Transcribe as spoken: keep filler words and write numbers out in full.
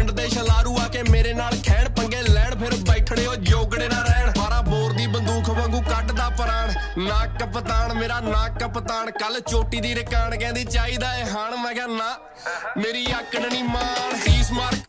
पिंड दे छलारू आके मेरे नाल खैण पंगे लैण फिर बैठणे ओ जोगड़े ना रहण बारा बोर दी बंदूक वांगू कटदा प्राण ना कप्तान मेरा ना कप्तान कल चोटी दी रकान कहंदी चाहीदा है हाण मैं कहा ना मेरी आकड़ नहीं मान तीस मार